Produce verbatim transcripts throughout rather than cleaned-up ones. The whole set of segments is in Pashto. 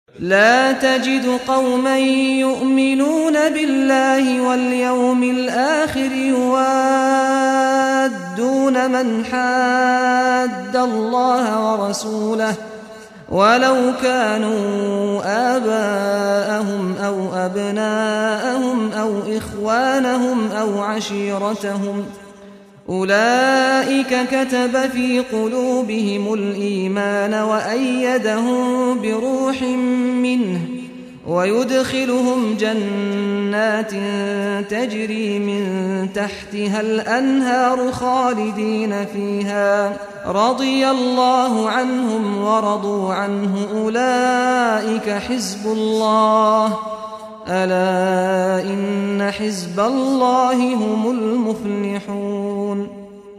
لا تجد قوما يؤمنون بالله واليوم الآخر يوادون من حاد الله ورسوله ولو كانوا آباءهم أو أبناءهم أو إخوانهم أو عشيرتهم أولئك كتب في قلوبهم الإيمان وأيدهم بروح منه ويدخلهم جنات تجري من تحتها الأنهار خالدين فيها رضي الله عنهم ورضوا عنه أولئك حزب الله ألا إن حزب الله هم المفلحون.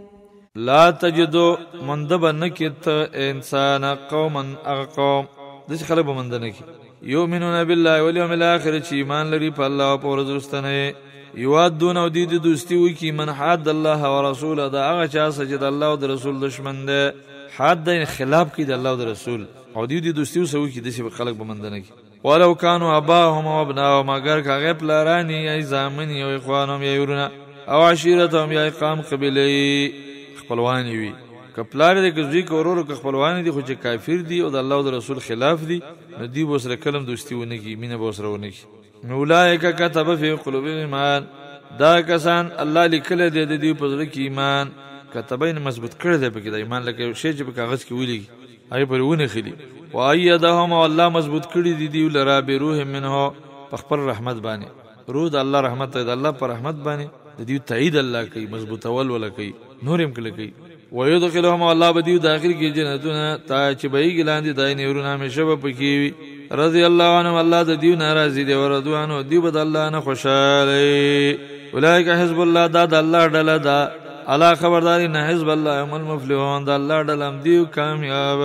لا تجدو مندبا نكت إنسان قوما أقوم دس خلق بمندنك يؤمنون بالله واليوم الآخر چی ایمان لري په الله او په ورځ وروستنه یوادون او دې د دوستي وکي من حد الله ورسوله دا هغه چا چې د الله او د رسول دشمن ده حد خلاف کوي د الله او د رسول او دې د دوستي وسو کې د څه خلق بمندنه ولو كانوا اباهم وابناهم اگر کاغه پلارانی ای زامنی او اخوانهم یا ورونه او عشیرتهم یا اقام قبیله خپلوانی وي کپلار دې کوزي کورورو خپلوانی دي خو چې کافر دي او د الله او د رسول خلاف دي نو دی بوسره کلم دوستی ونه کی مینه بوسره ونه کی اولئک كتب فی قلوبهم ایمان دا کسان الله لیکل دې د دې په ځل کې ایمان کتبین مضبوط کړی دی په کې د ایمان لکه شی چې په کاغذ کې ویلي ای پر ونه خلی و ایدهم الله مضبوط کړی دی دی لرا به روح منه په خپل رحمت باندې روح د الله رحمت دی د الله پر رحمت باندې د دې تایید الله کوي مضبوط اول ولا کوي نورم کله کوي ويدخلهم الله بدیو داخل کی جنتونه تا چې بهي ګلاندې دای نه ورونه همیشه به پکې رضی الله عنهم الله د دیو ناراضي دی ورضوانو دی بد الله نه خوشاله اولئک حزب الله دا د الله ډله دا الا خبرداري نه حزب الله هم المفلحون دا الله ډله هم دیو کامیاب.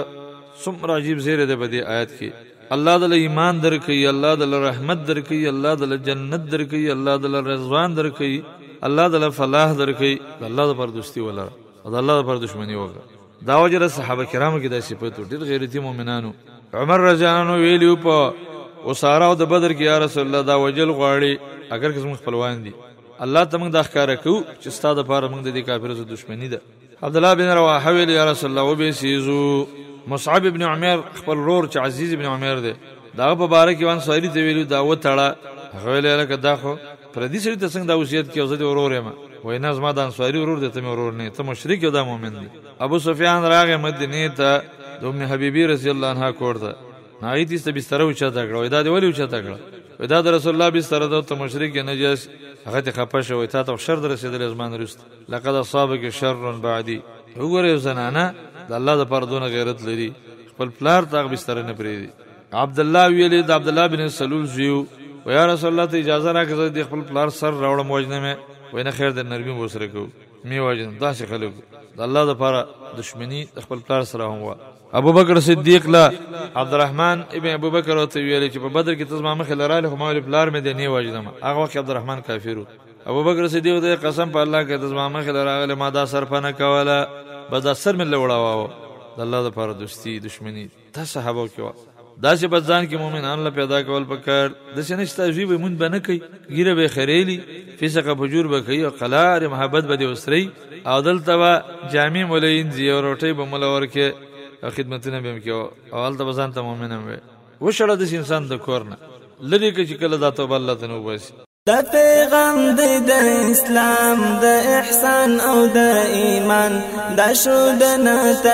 څومره عجیب زیره ده په دې آیت کې الله د ایمان درکې الله د رحمت درکې الله د جنت درکې الله د رضوان درکې الله د فلاح درکې الله د پردوستی ولر او الله پر دشمنی وکړه. دا وجره صحابه کرامو کې د صفاتو ډېر غیرتی مؤمنانو عمر رضی الله عنه ویلو په وساره او د بدر کې یا رسول الله دا وجل غواړي اگر کوم خپلوان دي الله ته موږ د ښکارا کو چې ستاسو لپاره موږ د دې کافرو سره دشمنی ده. عبد الله بن رواحه ویل یا رسول الله وبې سيزو مصعب ابن عمر خپل رور چې عزیز ابن عمر ده دا په باره کې وان سوالي ته ویلو دا وټړه ویل لکه دا خو پر دې سره ته څنګه دا وصیت کې اوسه ورور یم وای نه زما د انصاری ورور دې ته مې ورور نه ته مشرک یو دا مؤمن دی. ابو سفیان راغی مدینه ته د ام حبیبی رضی الله عنها کوړه نایت است بستر او چاته کړو دا دی ولی او چاته کړو دا د رسول الله بستر د ته مشرک نجس هغه ته خپه شو ته ته شر در رسیدل زمان رست لقد اصابك شر بعدي وګوره زنانه د الله د پردونه غیرت لري خپل پلار ته بستر نه پریدي. عبد الله ویلی د عبد الله بن سلول زیو و یا رسول الله ته اجازه راکړه د خپل پلار سر راوړم وجنه مې وینه خیر د نرمي وسره کو می وجن داسې خلک د الله لپاره دشمنی خپل پلار سره هم وا. ابو بکر صدیق لا عبدالرحمن ابن ابو بکر او ته ویل چې په بدر کې تاسو ما مخ لراله خو مال پلار مې دی نه وجنه هغه وخت عبدالرحمن کافر. ابو بکر صدیق ته قسم په الله کې تاسو ما مخ لراله ما دا سر پنه کوله بس اثر مې لوړاوه د الله لپاره دوستی دشمنی تا صحابه کې دا چې بځان کې مؤمنان له پیدا کول پکړ د شنشت عجیب مون بنه کوي ګیره به خریلی فسق فجور به کوي او قلار محبت به وسري او دلته جامع مولین زیو روټي به مولور کې خدمتونه به کوي او دلته بځان ته مؤمنان وي وشړه د انسان د کورنه لری کې چې کله دا توبه الله ته نو بس د پیغام د اسلام د احسان او د ایمان د شودن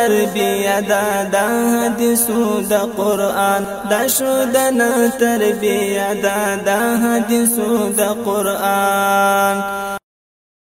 تربیه د حدیثو د قران د شودن تربیه د حدیثو د قران